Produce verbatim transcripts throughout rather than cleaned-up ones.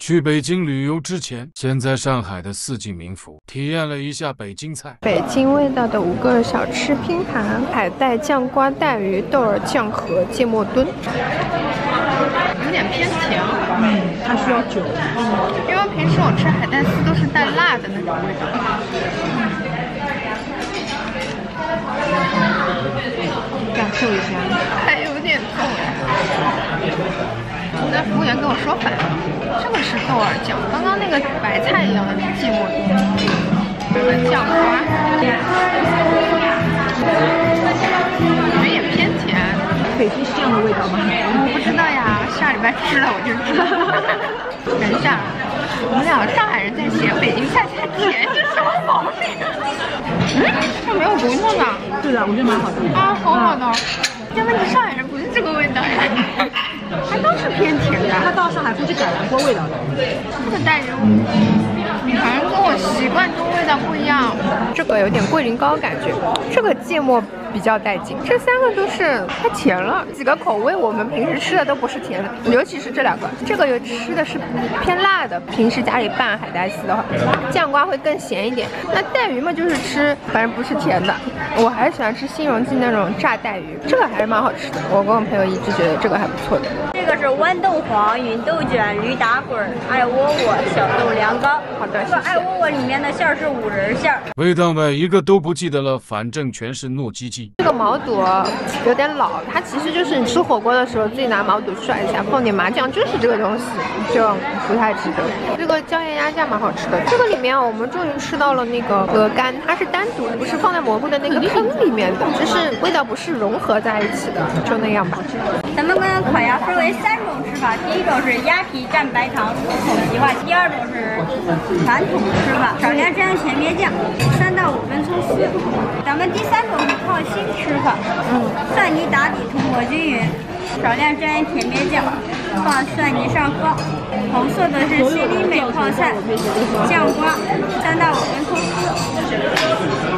去北京旅游之前，先在上海的四季民福体验了一下北京菜。 北京味道的五个小吃拼盘：海带、酱瓜、带鱼、豆儿酱和芥末墩。有点偏甜， 嗯，它需要酒。 嗯，因为平时我吃海带丝都是带辣的那种味道。 感受一下， 还有点重哎。那服务员跟我说反了，这个是豆儿酱，刚刚那个白菜一样的是芥末墩，这个酱瓜，有点偏甜。 北京是这样的味道吗？ 我不知道呀，下礼拜吃了我就知道。等一下，我们两个上海人在嫌北京菜太甜，这什么毛病？嗯，它没有骨头呢。 对的，我觉得蛮好吃的。 啊，好好的。但问题上海人不是这个味道呀，它都是偏甜的。 它到上海估计改良过味道的。 这个带鱼，反正跟我习惯中味道不一样。这个有点桂林糕感觉，这个芥末比较带劲，这三个都是太甜了。几个口味我们平时吃的都不是甜的，尤其是这两个，这个有吃的是偏辣的。平时家里拌海带丝的话，酱瓜会更咸一点。那带鱼嘛，就是吃，反正不是甜的。我还是喜欢吃新荣记那种炸带鱼，这个还是蛮好吃的。我跟我朋友一致觉得这个还不错的。 这个是豌豆黄、芸豆卷、驴打滚、爱窝窝、小豆凉糕。 好的， 这个爱窝窝里面的馅儿是五仁馅儿。 味道外一个都不记得了，反正全是糯叽叽。 这个毛肚有点老，它其实就是你吃火锅的时候自己拿毛肚涮一下，放点麻酱，就是这个东西，就不太值得。这个椒盐鸭架蛮好吃的，这个里面我们终于吃到了那个鹅肝，它是单独，不是放在蘑菇的那个坑里面的，就是味道不是融合在一起的，就那样吧。 咱们跟烤鸭分为三种吃法，第一种是鸭皮蘸白糖入口即化，第二种是传统吃法，少量蘸甜面酱，三到五分葱丝。咱们第三种是泡新吃法，嗯，蒜泥打底涂抹均匀，少量蘸甜面酱，放蒜泥上锅。红色的是西里美泡菜，酱瓜，三到五分葱丝。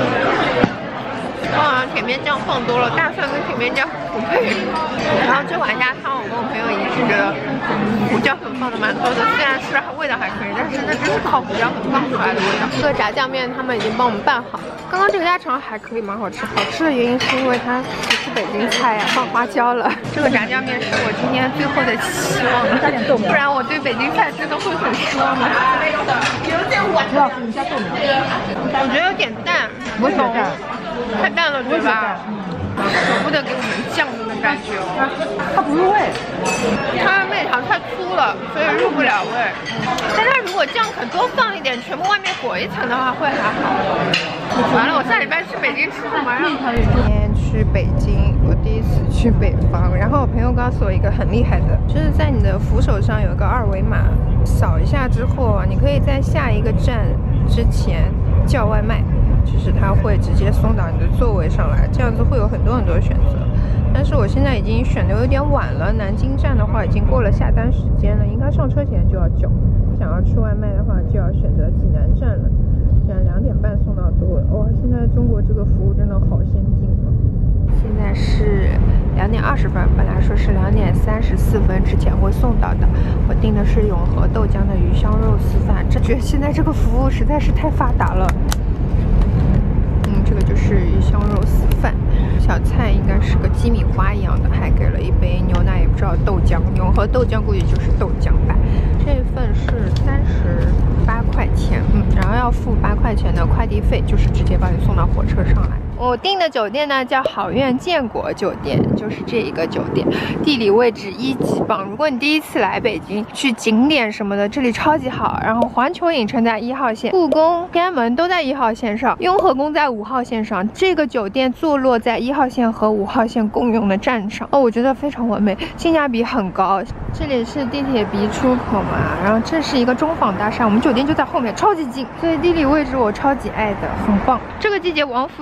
哇，甜面酱放多了，大蒜跟甜面酱不配。然后这碗鸭汤，我跟我朋友一致觉得胡椒粉放的蛮多的，虽然吃味道还可以，但是那只是靠胡椒粉放出来的味道。这个炸酱面他们已经帮我们拌好，刚刚这个鸭肠还可以，蛮好吃。好吃的原因是因为它不是北京菜呀、啊，放花椒了。这个炸酱面是我今天最后的期望了，加点豆苗，不然我对北京菜真的会很失望的。 朱老师，你加豆苗？ 我觉得有点淡， 我也淡。 太淡了，对吧？舍不得给我们酱的那感觉， 它不入味， 它面条太粗了，所以入不了味。但它如果酱肯多放一点，全部外面裹一层的话，会还好。完了，我下礼拜去北京吃什么呀？今天去北京，我第一次去北方。然后我朋友告诉我一个很厉害的，就是在你的扶手上有一个二维码，扫一下之后啊，你可以在下一个站之前叫外卖。就是它会直接送到你的座位上来，这样子会有很多很多选择。但是我现在已经选的有点晚了，南京站的话已经过了下单时间了，应该上车前就要叫。想要吃外卖的话，就要选择济南站了，这样两点半送到座位。哇、哦，现在中国这个服务真的好先进啊！现在是两点二十分，本来说是两点三十四分之前会送到的。我订的是永和豆浆的鱼香肉丝饭，这觉得现在这个服务实在是太发达了。这个就是鱼香肉丝饭，小菜应该是个鸡米花一样的，还给了一杯牛奶，也不知道豆浆，永和豆浆估计就是豆浆吧。这份是三十八块钱，嗯，然后要付八块钱的快递费，就是直接把你送到火车上来。我订的酒店呢叫好苑建国酒店，就是这一个酒店，地理位置一级棒。如果你第一次来北京，去景点什么的，这里超级好。然后环球影城在一号线，故宫、天安门都在一号线上，雍和宫在五号线上。这个酒店坐落在一号线和五号线共用的站上，哦，我觉得非常完美，性价比很高。这里是地铁 B 出口嘛，然后这是一个中纺大厦，我们酒店就在后面，超级近，所以地理位置我超级爱的，很棒。这个季节王府井附近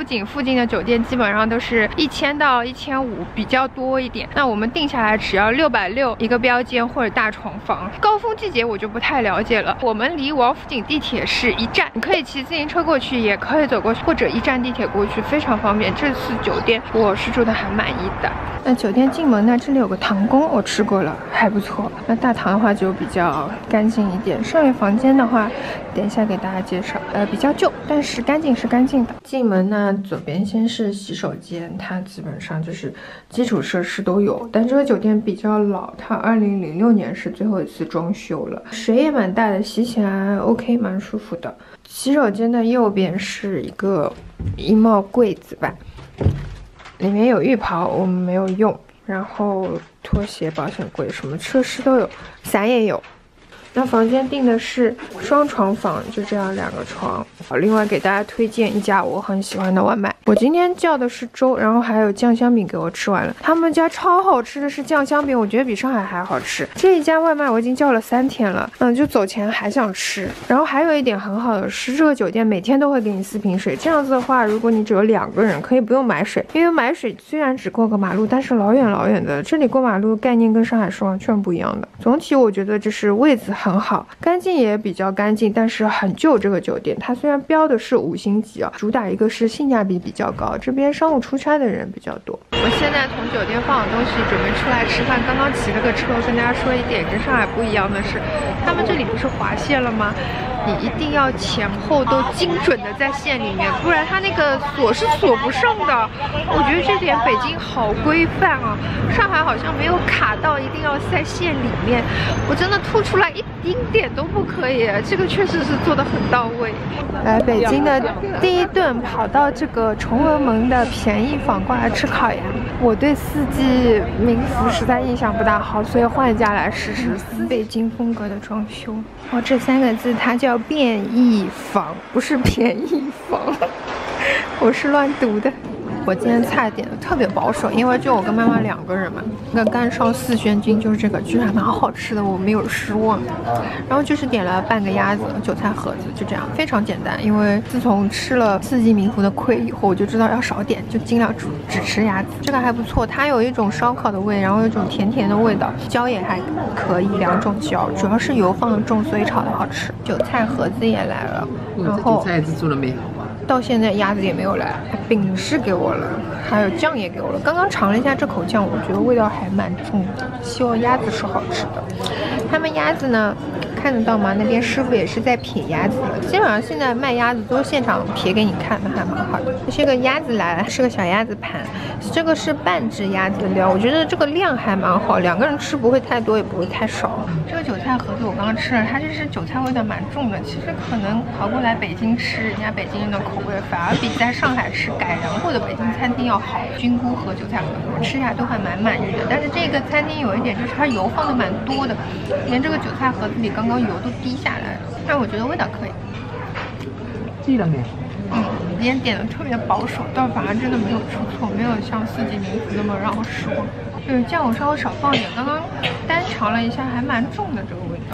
近的酒店基本上都是一千到一千五比较多一点。那我们定下来只要六百六一个标间或者大床房。高峰季节我就不太了解了。我们离王府井地铁是一站，你可以骑自行车过去，也可以走过去，或者一站地铁过去，非常方便。这次酒店我是住的还满意的。那酒店进门呢，这里有个堂宫，我吃过了，还不错。那大堂的话就比较干净一点。上面房间的话，等一下给大家介绍。呃，比较旧，但是干净是干净的。进门呢，左边先是洗手间，它基本上就是基础设施都有。但这个酒店比较老，它二零零六年是最后一次装修了，水也蛮大的，洗起来 OK， 蛮舒服的。洗手间的右边是一个衣帽柜子吧。里面有浴袍，我们没有用，然后拖鞋、保险柜什么设施都有，伞也有。那房间订的是双床房，就这样两个床。另外给大家推荐一家我很喜欢的外卖，我今天叫的是粥，然后还有酱香饼给我吃完了。他们家超好吃的是酱香饼，我觉得比上海还好吃。这一家外卖我已经叫了三天了，嗯，就走前还想吃。然后还有一点很好的是，这个酒店每天都会给你四瓶水，这样子的话，如果你只有两个人，可以不用买水，因为买水虽然只过个马路，但是老远老远的，这里过马路概念跟上海是完全不一样的。总体我觉得就是位子很好，干净也比较干净，但是很旧。这个酒店它虽然标的是五星级啊，主打一个是性价比比较高，这边商务出差的人比较多。我现在从酒店放好东西，准备出来吃饭。刚刚骑了个车，跟大家说一点跟上海不一样的是，他们这里不是划线了吗？你一定要前后都精准的在线里面，不然它那个锁是锁不上的。我觉得这点北京好规范啊，上海好像没有卡到一定要在线里面，我真的吐出来一丁点都不可以，这个确实是做的很到位。来北京的第一顿跑到这个崇文门的便宜坊过来吃烤鸭，我对四季民福实在印象不大好，所以换一家来试试。北京风格的装修，哦，这三个字它叫便宜坊，不是便宜坊，我是乱读的。我今天菜点的特别保守，因为就我跟妈妈两个人嘛。那个干烧四宣菌就是这个，居然蛮好吃的，我没有失望。然后就是点了半个鸭子，韭菜盒子，就这样，非常简单。因为自从吃了四季民福的亏以后，我就知道要少点，就尽量只只吃鸭子。这个还不错，它有一种烧烤的味，然后有一种甜甜的味道，椒也还可以，两种椒，主要是油放的重，所以炒的好吃。韭菜盒子也来了，然后韭菜子做了没有？ 到现在鸭子也没有来，饼是给我了，还有酱也给我了。刚刚尝了一下这口酱，我觉得味道还蛮重的，希望鸭子是好吃的。他们鸭子呢，看得到吗？那边师傅也是在撇鸭子的，基本上现在卖鸭子都是现场撇给你看的，还蛮好的。这个鸭子来了，是个小鸭子盘，这个是半只鸭子的料，我觉得这个量还蛮好，两个人吃不会太多，也不会太少。这个韭菜盒子我刚刚吃了，它就是韭菜味道蛮重的，其实可能跑过来北京吃人家北京人的口味，反而比在上海吃改良过的北京餐厅要好。菌菇和韭菜盒子我吃下来都还蛮满意的，但是这个餐厅有一点就是它油放的蛮多的，连这个韭菜盒子里刚刚油都滴下来了，但我觉得味道可以。 记了没有？ 嗯，今天点的特别保守，但反而真的没有出错，没有像四季民福那么让我失望。对，酱我稍微少放点，刚刚单尝了一下，还蛮重的这个味道。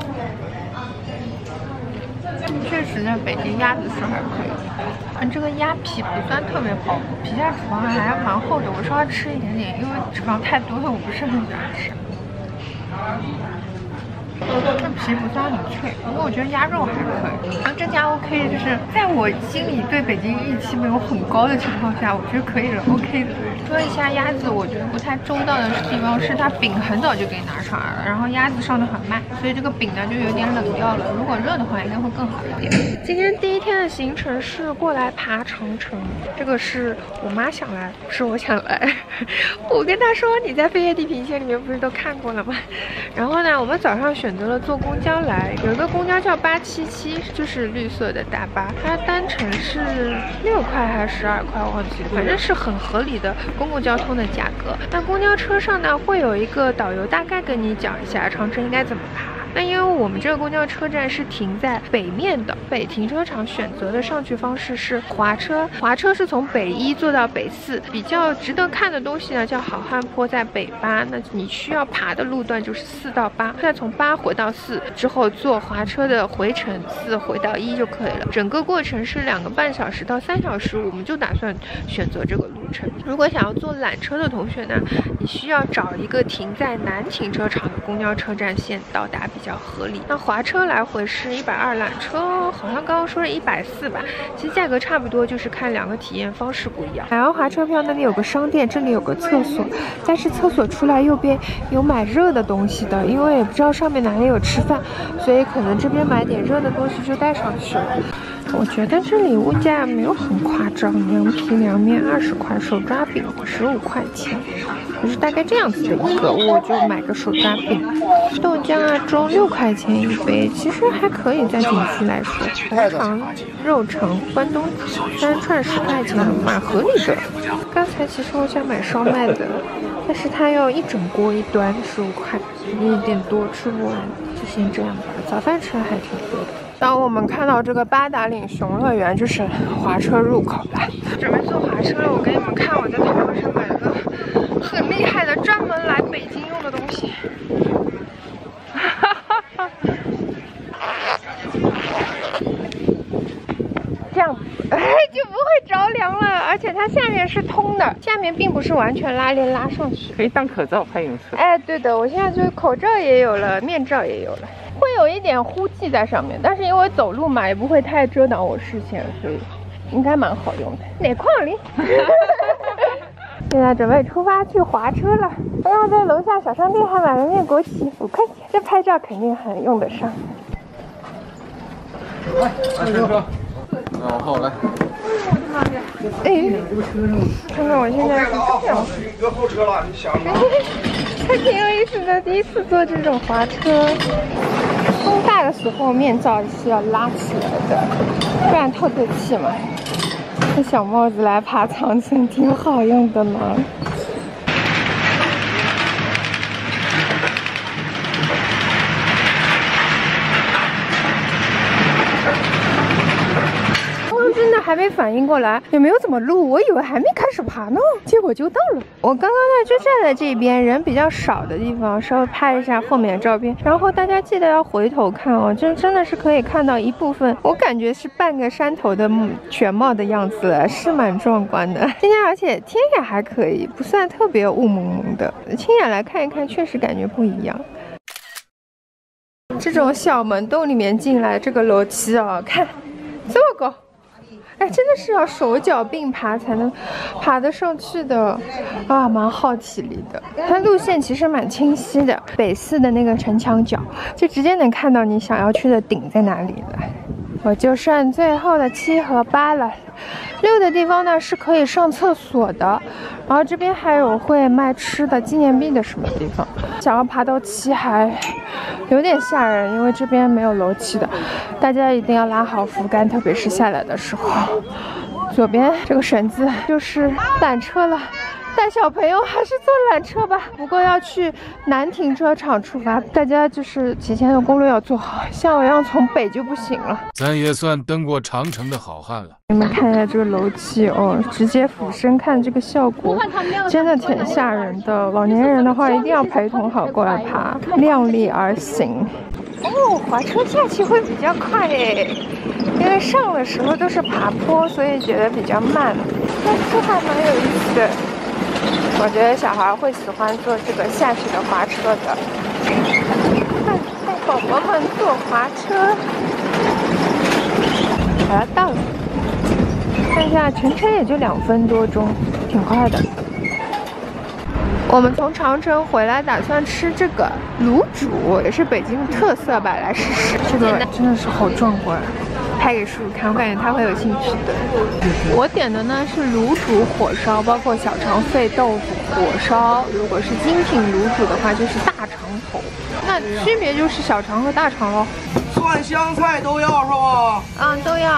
确实在北京鸭子是还可以，嗯，这个鸭皮不算特别薄，皮下脂肪还蛮厚的，我稍微吃一点点，因为脂肪太多了，我不是很喜欢吃。这皮不算很脆，不过我觉得鸭肉还可以。然后这家 OK， 就是在我心里对北京预期没有很高的情况下，我觉得可以了 ，OK 的。说一下鸭子，我觉得不太周到的地方是它饼很早就给你拿上来了，然后鸭子上的很慢，所以这个饼呢就有点冷掉了。如果热的话，应该会更好一点。今天第一天的行程是过来爬长城，这个是我妈想来，不是我想来。我跟她说你在《飞跃地平线》里面不是都看过了吗？然后呢，我们早上选择了坐公交来，有一个公交叫八七七，就是绿色的大巴，它单程是六块还是十二块，忘记了，反正是很合理的公共交通的价格。那公交车上呢，会有一个导游大概跟你讲一下长城应该怎么爬。 那因为我们这个公交车站是停在北面的，北停车场选择的上去方式是滑车，滑车是从北一坐到北四。比较值得看的东西呢，叫好汉坡在北八，那你需要爬的路段就是四到八，再从八回到四之后坐滑车的回程四回到一就可以了。整个过程是两个半小时到三小时，我们就打算选择这个路程。如果想要坐缆车的同学呢，你需要找一个停在南停车场的公交车站线到达比较合理。那滑车来回是一百二，缆车好像刚刚说是一百四吧，其实价格差不多，就是看两个体验方式不一样。买完滑车票那里有个商店，这里有个厕所，但是厕所出来右边有买热的东西的，因为也不知道上面哪里有吃饭，所以可能这边买点热的东西就带上去了。我觉得这里物价没有很夸张，凉皮凉面二十块，手抓饼十五块钱，就是大概这样子的一个，我就买个手抓饼。豆浆啊粥六块钱一杯，其实还可以，在景区来说。红肠、肉肠、关东煮三串十块钱，蛮合理的。刚才其实我想买烧麦的，但是它要一整锅一端十五块，有点多，吃不完，就先这样吧。早饭吃的还挺多的。当我们看到这个八达岭熊乐园，就是滑车入口了。准备坐滑车了，我给你们看我在淘宝上买了个很厉害的，专门来北京用的东西。这样，哎，就不会着凉了，而且它下面是通的，下面并不是完全拉链拉上去， 可以当口罩拍影视。 哎，对的，我现在就口罩也有了，面罩也有了。会有一点呼气在上面，但是因为走路嘛，也不会太遮挡我视线，所以应该蛮好用的。哪矿里？现在准备出发去滑车了。刚刚在楼下小商店还买了面国旗，五块钱，这拍照肯定很用得上。 来，上车。然后来。 哎，看看我现在是这样。 搁后车了，你想吗？ 还挺有意思的，第一次坐这种滑车。风大的时候面罩是要拉起来的，不然透透气嘛。这小帽子来爬长城挺好用的呢。真的还没反应过来，也没有怎么录，我以为还没开始爬呢，结果就到了。我刚刚呢就站在这边人比较少的地方，稍微拍一下后面的照片，然后大家记得要回头看哦，这真的是可以看到一部分，我感觉是半个山头的全貌的样子了，是蛮壮观的。今天而且天也还可以，不算特别雾蒙蒙的，亲眼来看一看，确实感觉不一样。这种小门洞里面进来，这个楼梯啊，看这么高。哎，真的是要手脚并爬才能爬得上去的啊，蛮耗体力的。它路线其实蛮清晰的，北四的那个城墙角就直接能看到你想要去的顶在哪里了。我就剩最后的七和八了。六的地方呢是可以上厕所的，然后这边还有会卖吃的、纪念币的什么地方。想要爬到七还有点吓人，因为这边没有楼梯的，大家一定要拉好扶杆，特别是下来的时候。左边这个绳子就是缆车了。带小朋友还是坐缆车吧，不过要去南停车场出发，大家就是提前的攻略要做好，像我一样从北就不行了。 咱也算登过长城的好汉了。 你们看一下这个楼梯哦，直接俯身看这个效果，真的挺吓人的。老年人的话一定要陪同好过来爬，量力而行。哦，滑车下去会比较快诶，因为上的时候都是爬坡，所以觉得比较慢。但是还蛮有意思的。我觉得小孩会喜欢坐这个下去的滑车的，带带宝宝们坐滑车。好了，到了，看一下全程也就两分多钟，挺快的。我们从长城回来，打算吃这个卤煮，也是北京的特色吧，来试试。这个真的是好壮观。拍给叔叔看，我感觉他会有兴趣的。我点的呢是卤煮火烧，包括小肠肺豆腐火烧。如果是精品卤煮的话，就是大肠头。那区别就是小肠和大肠喽。 蒜香菜都要是吧？ 嗯，都要。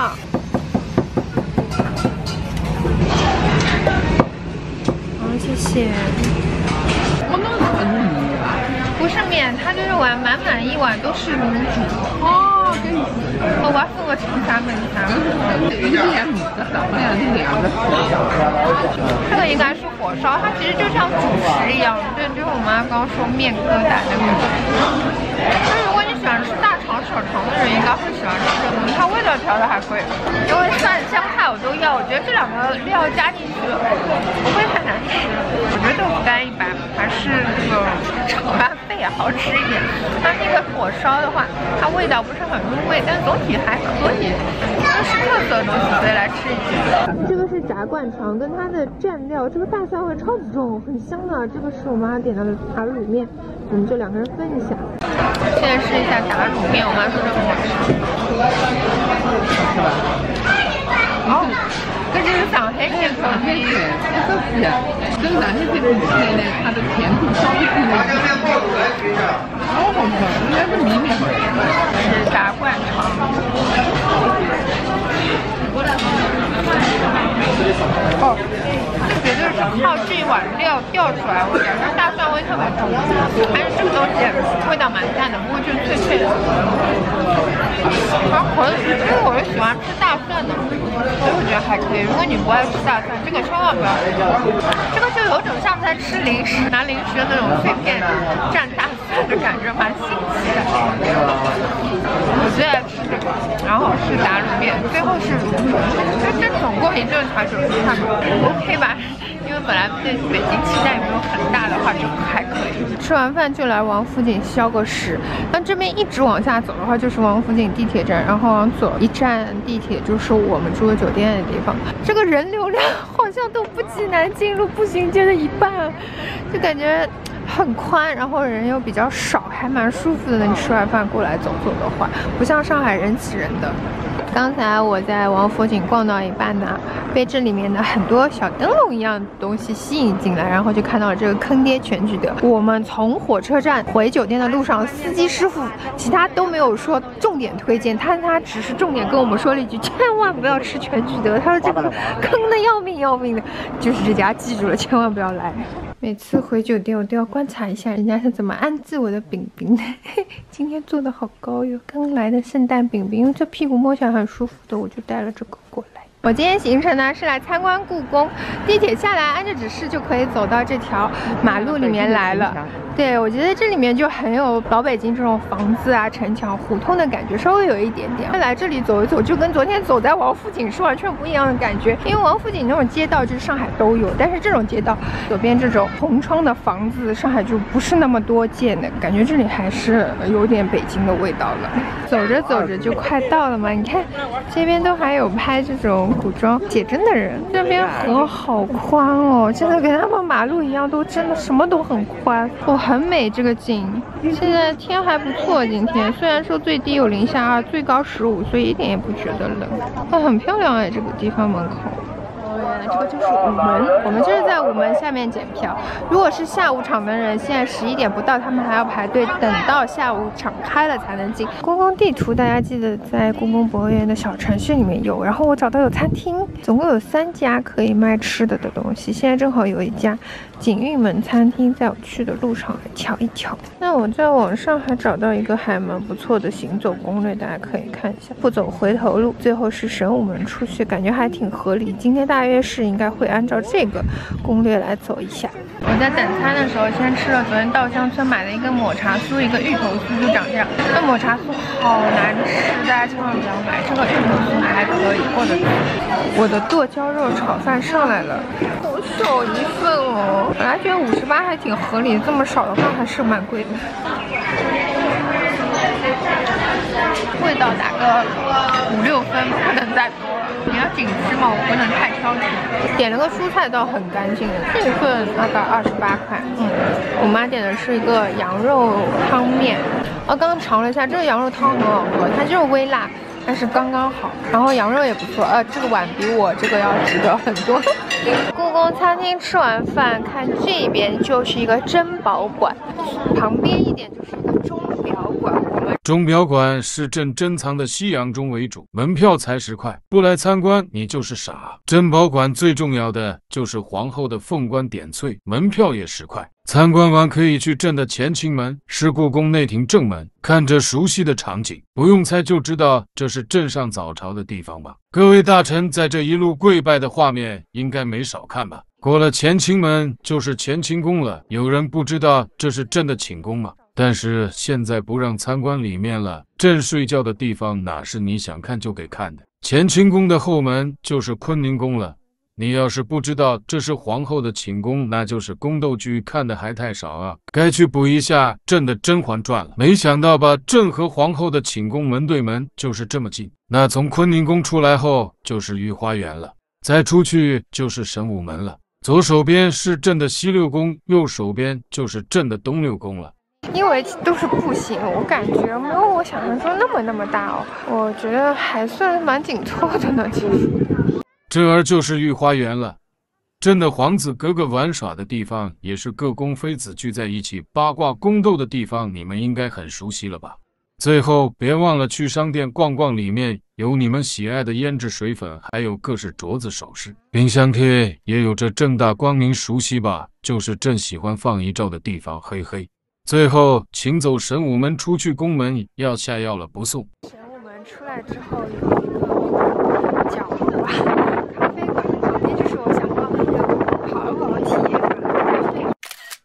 好，谢谢。不不是面，它就是碗满满一碗都是卤煮。 哦，跟你我把复个成三分三。 有些也卤的，好像是凉的。 这个应该是火烧，它其实就像主食一样。对，就是我妈刚刚说面疙瘩那个。但是如果你喜欢吃大肠小肠的人，应该会喜欢吃这个，它味道调的还可以。因为蒜香菜我都要，我觉得这两个料加进去不会太难吃。我觉得豆腐干一般，还是这个炒饭费好吃一点。它那个火烧的话，它味道不是很入味，但总体还可以，就是特色的东西，所以来吃一下。这个是炸灌肠，跟它的蘸料，这个大蒜味超级重，很香的。这个是我妈点的打卤面，我们就两个人分一下。现在试一下打卤面，我妈说这很好吃。哦，这就是上海甜口的。 这是呀，跟上海这个卤面呢，它的甜度稍微不一样。好好吃，应该是米面好吃。 是炸灌肠。哦，这绝对是靠这一碗料调出来，我感觉大蒜味特别重，但是这个东西味道蛮淡的，不过就是脆脆的，还可以。因为我是喜欢吃大蒜的，所以我觉得还可以。如果你不爱吃大蒜，这个千万不要吃。这个就有种像在吃零食，拿零食的那种碎片蘸大蒜的感觉，蛮新奇的。我最爱吃这个，然后是打卤面，最后是卤煮，就这总共一顿才九十块，OK 吧？因为本来对北京期待没有很大的话，就还可以。吃完饭就来王府井消个食，那这边一直往下走的话，就是王府井地铁站，然后往左一站地铁就是我们住的酒店的地方。这个人流量好像都不及南京路步行街的一半，就感觉很宽，然后人又比较少，还蛮舒服的。你吃完饭过来走走的话，不像上海人挤人的。刚才我在王府井逛到一半呢，被这里面的很多小灯笼一样的东西吸引进来，然后就看到了这个坑爹全聚德。我们从火车站回酒店的路上，司机师傅其他都没有说重点推荐，他他只是重点跟我们说了一句，千万不要吃全聚德，他说这个坑的要命要命的，就是这家，记住了，千万不要来。每次回酒店，我都要观察一下人家是怎么安置我的饼饼的。今天做的好高哟，刚来的圣诞饼饼，因为这屁股摸起来很舒服的，我就带了这个过来。我今天行程呢是来参观故宫，地铁下来按着指示就可以走到这条马路里面来了。对，我觉得这里面就很有老北京这种房子啊、城墙、胡同的感觉，稍微有一点点。来这里走一走，就跟昨天走在王府井是完全不一样的感觉。因为王府井那种街道就是上海都有，但是这种街道左边这种红窗的房子，上海就不是那么多见的，感觉这里还是有点北京的味道了。走着走着就快到了嘛，你看这边都还有拍这种古装写真的人，这边河好宽哦，真的跟他们马路一样，都真的什么都很宽哦。很美这个景，现在天还不错，今天虽然说最低有零下二，最高十五，所以一点也不觉得冷。啊，很漂亮哎，这个地方门口。这个就是午门，我们就是在午门下面检票。如果是下午场的人，现在十一点不到，他们还要排队，等到下午场开了才能进。故宫地图大家记得在故宫博物院的小程序里面有，然后我找到有餐厅，总共有三家可以卖吃的的东西。现在正好有一家景运门餐厅，在我去的路上来瞧一瞧。那我在网上还找到一个还蛮不错的行走攻略，大家可以看一下。不走回头路，最后是神武门出去，感觉还挺合理。今天大约是应该会按照这个攻略来走一下。我在等餐的时候，先吃了昨天稻香村买的一个抹茶酥，一个芋头酥，就长这样。那抹茶酥好难吃，大家千万不要买。这个芋头酥还可以，或者我的剁椒肉炒饭上来了，好少一份哦。本来觉得五十八还挺合理，这么少的话还是蛮贵的。味道打个五六分，不能再多了。你要紧吃嘛，我不能太挑剔。点了个蔬菜倒很干净的，这一份大概二十八块。嗯，我妈点的是一个羊肉汤面。啊，刚刚尝了一下，这个羊肉汤很好喝，它就是微辣，但是刚刚好。然后羊肉也不错，呃，这个碗比我这个要值得很多。故宫餐厅吃完饭，看这边就是一个珍宝馆，旁边一点就是一个钟表馆。我们钟表馆是镇珍藏的西洋钟为主，门票才十块，不来参观你就是傻。珍宝馆最重要的就是皇后的凤冠点翠，门票也十块。参观完可以去镇的乾清门，是故宫内廷正门，看着熟悉的场景，不用猜就知道这是镇上早朝的地方吧。各位大臣在这一路跪拜的画面应该没少看吧。过了乾清门就是乾清宫了，有人不知道这是朕的寝宫吗？但是现在不让参观里面了，朕睡觉的地方哪是你想看就给看的。乾清宫的后门就是坤宁宫了，你要是不知道这是皇后的寝宫，那就是宫斗剧看的还太少啊，该去补一下朕的《甄嬛传》了。没想到吧，朕和皇后的寝宫门对门就是这么近。那从坤宁宫出来后就是御花园了，再出去就是神武门了。左手边是朕的西六宫，右手边就是朕的东六宫了。 因为都是步行，我感觉没有我想象中那么那么大哦，我觉得还算蛮紧凑的呢。其实， 这儿就是御花园了，朕的皇子哥哥玩耍的地方，也是各宫妃子聚在一起八卦宫斗的地方，你们应该很熟悉了吧？最后别忘了去商店逛逛，里面有你们喜爱的胭脂水粉，还有各式镯子首饰。冰箱贴也有这正大光明熟悉吧？就是朕喜欢放遗照的地方，嘿嘿。最后请走神武门出去宫门，要下药了不送。 神武门出来之后有一个角吧咖啡馆，旁边就是我想逛的一个跑跑体验馆。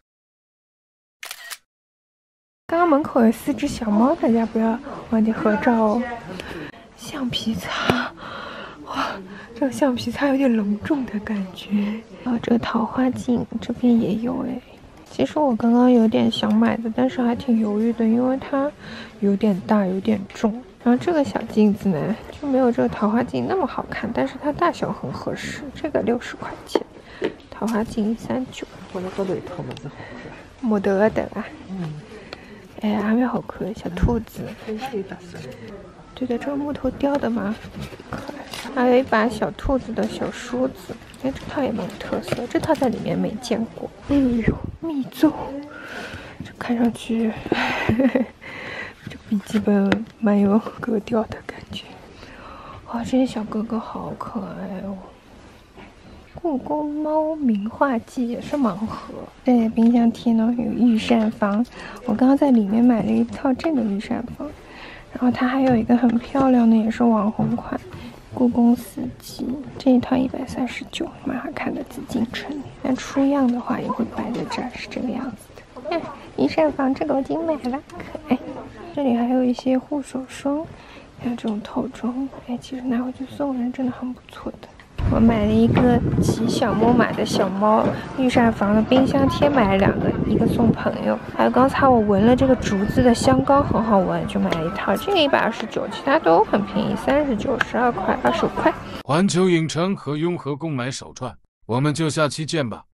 刚刚门口有四只小猫，大家不要忘记合照哦。橡皮擦，哇，这个橡皮擦有点隆重的感觉。啊，这个桃花镜这边也有哎。其实我刚刚有点想买的，但是还挺犹豫的，因为它有点大，有点重。然后这个小镜子呢，就没有这个桃花镜那么好看，但是它大小很合适。这个六十块钱，桃花镜一三九。 我那高头一套么子好看。 没得的啊。嗯。哎，还蛮好看，小兔子。对的，这个木头雕的蛮可爱。还有一把小兔子的小梳子。哎，这套也蛮有特色，这套在里面没见过。哎呦，密奏，这看上去，呵呵，这笔记本蛮有格调的感觉。哇、哦，这些小哥哥好可爱哦！故宫猫名画记也是盲盒。这冰箱贴呢有御膳房，我刚刚在里面买了一套这个御膳房，然后它还有一个很漂亮的，也是网红款。故宫四季这一套一百三十九，蛮好看的紫禁城。那出样的话也会摆在这儿，是这个样子的。嗯，御膳房这个我已经买了，可爱。这里还有一些护手霜，还有这种套装，哎，其实拿回去送人真的很不错的。我买了一个骑小木马的小猫，御膳房的冰箱贴买了两个，一个送朋友。还有刚才我闻了这个竹子的香膏，很好闻，就买了一套。这个一百二十九，其他都很便宜，三十九、十二块、二十五块。 环球影城和雍和宫买手串，我们就下期见吧。